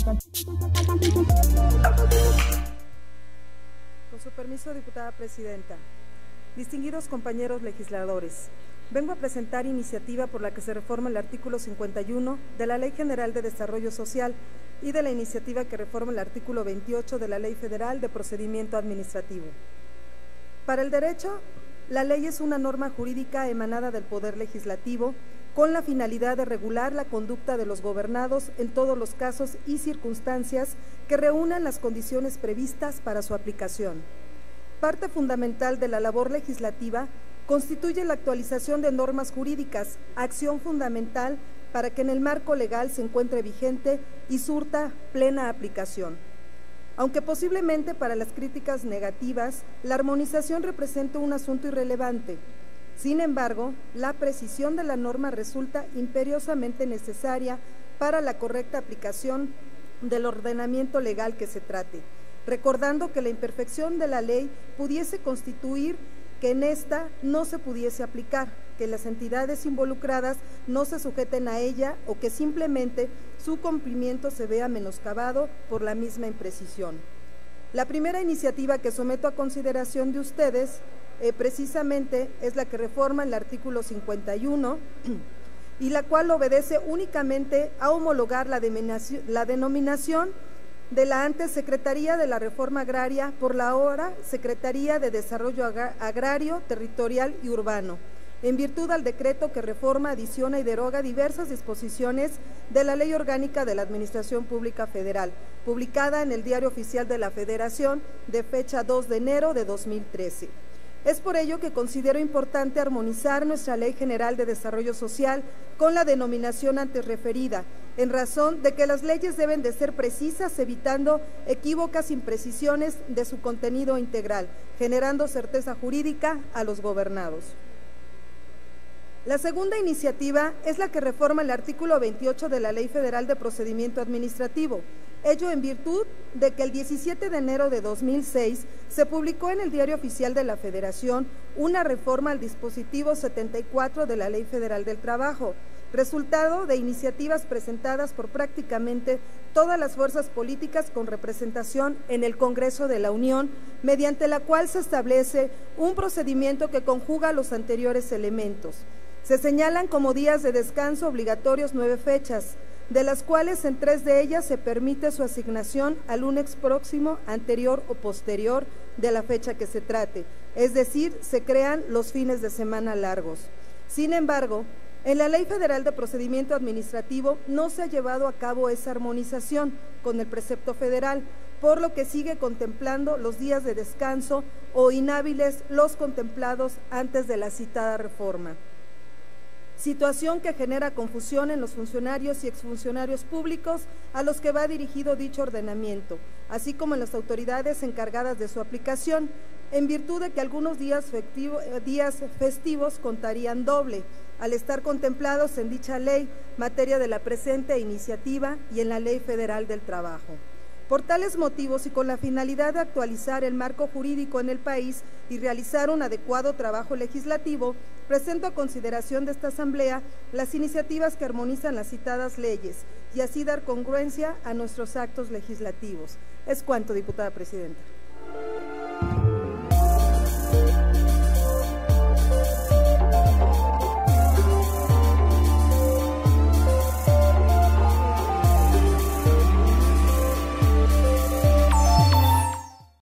Con su permiso, diputada presidenta. Distinguidos compañeros legisladores, vengo a presentar iniciativa por la que se reforma el artículo 51 de la Ley General de Desarrollo Social y de la iniciativa que reforma el artículo 28 de la Ley Federal de Procedimiento Administrativo. Para el derecho, la ley es una norma jurídica emanada del Poder Legislativo con la finalidad de regular la conducta de los gobernados en todos los casos y circunstancias que reúnan las condiciones previstas para su aplicación. Parte fundamental de la labor legislativa constituye la actualización de normas jurídicas, acción fundamental para que en el marco legal se encuentre vigente y surta plena aplicación. Aunque posiblemente para las críticas negativas, la armonización representa un asunto irrelevante. Sin embargo, la precisión de la norma resulta imperiosamente necesaria para la correcta aplicación del ordenamiento legal que se trate, recordando que la imperfección de la ley pudiese constituir que en esta no se pudiese aplicar, que las entidades involucradas no se sujeten a ella o que simplemente su cumplimiento se vea menoscabado por la misma imprecisión. La primera iniciativa que someto a consideración de ustedes precisamente es la que reforma el artículo 51 y la cual obedece únicamente a homologar la denominación de la antes Secretaría de la Reforma Agraria por la ahora Secretaría de Desarrollo Agrario, Territorial y Urbano, en virtud al decreto que reforma, adiciona y deroga diversas disposiciones de la Ley Orgánica de la Administración Pública Federal, publicada en el Diario Oficial de la Federación de fecha 2 de enero de 2013. Es por ello que considero importante armonizar nuestra Ley General de Desarrollo Social con la denominación antes referida, en razón de que las leyes deben de ser precisas, evitando equívocas imprecisiones de su contenido integral, generando certeza jurídica a los gobernados. La segunda iniciativa es la que reforma el artículo 28 de la Ley Federal de Procedimiento Administrativo, ello en virtud de que el 17 de enero de 2006 se publicó en el Diario Oficial de la Federación una reforma al dispositivo 74 de la Ley Federal del Trabajo, resultado de iniciativas presentadas por prácticamente todas las fuerzas políticas con representación en el Congreso de la Unión, mediante la cual se establece un procedimiento que conjuga los anteriores elementos. Se señalan como días de descanso obligatorios 9 fechas, de las cuales en 3 de ellas se permite su asignación al lunes próximo, anterior o posterior de la fecha que se trate, es decir, se crean los fines de semana largos. Sin embargo, en la Ley Federal de Procedimiento Administrativo no se ha llevado a cabo esa armonización con el precepto federal, por lo que sigue contemplando los días de descanso o inhábiles los contemplados antes de la citada reforma. Situación que genera confusión en los funcionarios y exfuncionarios públicos a los que va dirigido dicho ordenamiento, así como en las autoridades encargadas de su aplicación, en virtud de que algunos días festivos contarían doble, al estar contemplados en dicha ley, materia de la presente iniciativa y en la Ley Federal del Trabajo. Por tales motivos y con la finalidad de actualizar el marco jurídico en el país y realizar un adecuado trabajo legislativo, presento a consideración de esta Asamblea las iniciativas que armonizan las citadas leyes y así dar congruencia a nuestros actos legislativos. Es cuanto, diputada presidenta.